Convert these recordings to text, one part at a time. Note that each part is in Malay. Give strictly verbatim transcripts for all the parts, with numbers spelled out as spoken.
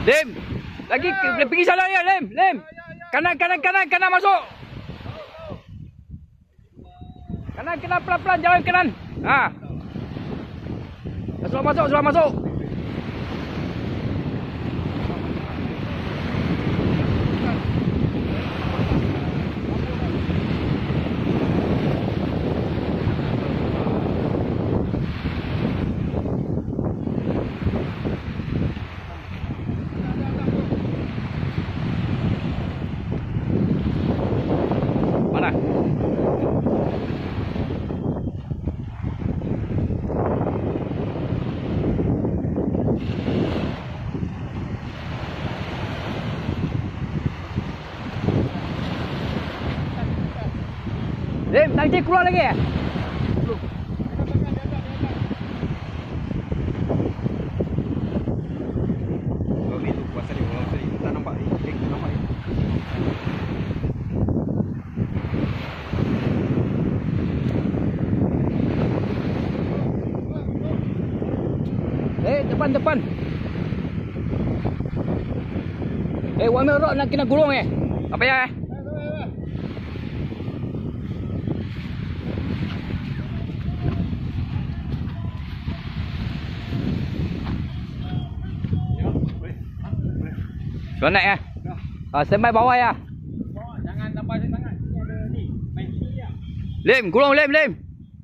Lem. Lagi pergi sana ya, Lem. Lem. Kanan, kanan, kanan, kanan masuk. Kanan, kanan, pelan-pelan, jalan kanan. Ha. Sudah masuk, sudah masuk. Lem, tangci keluar lagi ya? Oh, ni tu kuasa dia. Orang tadi tak nampak ni. Eh, nampak ni. Eh, depan, depan. Eh, warna rock nak kena gulung eh. Apa ya eh? Kau naik ya? Ah, standby bawah ya. Bawah, jangan tambah tangan. Ini ada ni, main sini ya. Lem, gulung, lem, lem.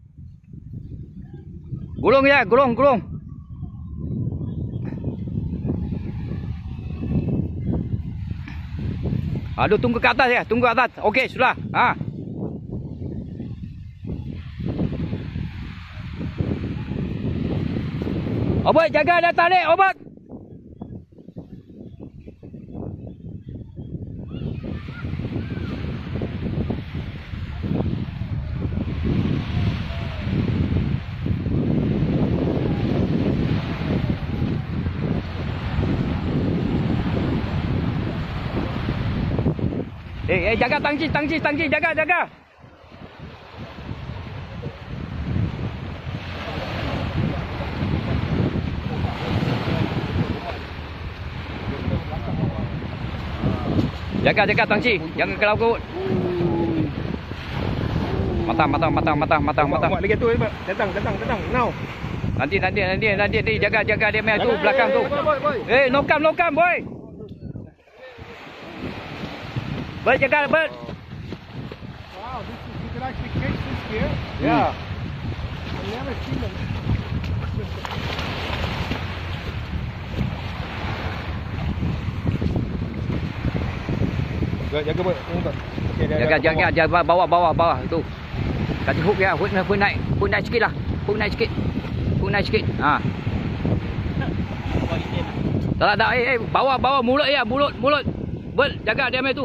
Gulung ya, gulung, gulung. Aduh, tunggu ke atas ya, tunggu ke atas. Okey, sudah. Ha. Obat, jaga dah tarik, obat. Eh, eh, jaga tangci, tangci, tangci, jaga, jaga. Jaga, jaga tangci, jangan ke laut. Matang, matang, matang, matang, matang, matang. Buat lagi tu, datang, datang, datang. Now. Nanti, nanti, nanti, nanti, nanti, jaga, jaga dia main tu belakang tu. Eh, nokam, nokam, boy. Bert, jaga, Bert. Wow, this is, you can actually catch this here. Yeah. I've never seen them. Jaga, jaga, Bert. Okay, jaga, jaga, jaga, bawah, bawah, bawah tu. Kasih hook ya, hook, hook naik, hook naik sikit lah. Hook naik sikit. Hook naik sikit. Ha. Tak ada, eh, eh, bawah, bawah, mulut ya, mulut, mulut. Bert, jaga dia main tu.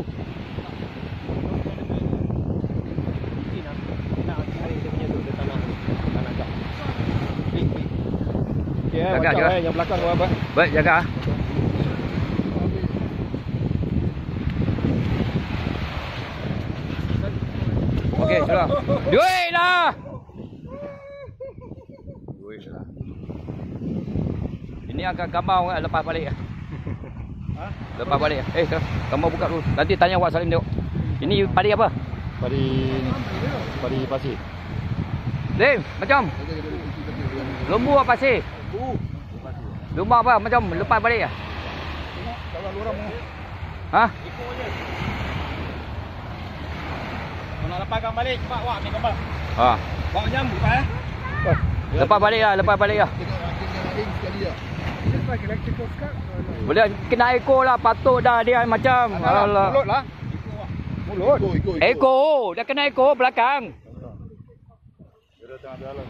Jaga, jaga. Yang belakang kau apa? Baik, jaga. Okey, sudah. Duit dah. Duit dah. Ini akan gambar orang lepas balik ah. Ha? Lepas balik. Eh, gambar buka dulu. Nanti tanya Wak Salim tengok. Ini padi apa? Padi padi pasir. Lim, macam lembu apa pasir? Lembu apa? Macam lepas balik ah. Kalau lu orang Ha? ikut je. Kalau lepaskan balik cepat Wak ambil gambar. Ha. Wak nyam buka eh. Lepas balik lah, lepas balik lah. Boleh kena ekor lah, patut dah dia macam. Alah. Mulut lah. Mulut. Ekor, dah kena ekor belakang. Dia dah tengah dalam.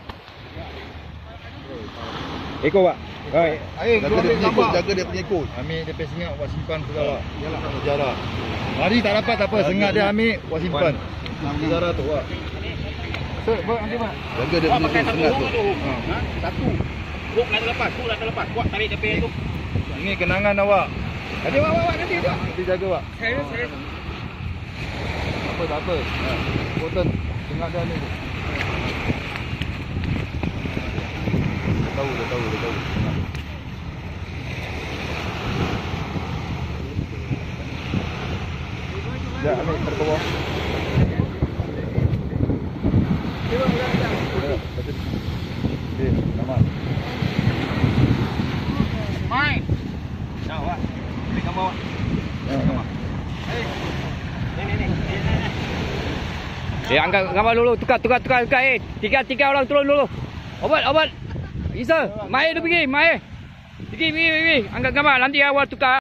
Ekor Wak. Baik. Air jaga dia punya ekor, jaga dia punya ekor. Ambil dia punya sengat buat simpan segala. Yalah sejarah. Mari tak dapat tak apa, sengat dia ambil buat simpan. Sejarah tu Wak. Sir, buat nanti Mak. Jaga dia punya sengat tu. Ha. Satu. Hook nak terlepas, hook nak terlepas. Kuat tarik tepi tu. Ini kenangan awak. Nanti Wak, Wak, nanti tu. Nanti jaga Wak. Saya, saya. Tak apa, tak apa. Important sengat dia ni. Dia tahu, dia tahu, dia tahu. Eh, angkat gambar dulu. Tukar, tukar, tukar, tukar. Eh, tiga, tiga orang turun dulu. Obat, obat. Isa, mai dulu pergi, mai. Pergi, pergi, pergi. Angkat gambar. Nanti awal tukar.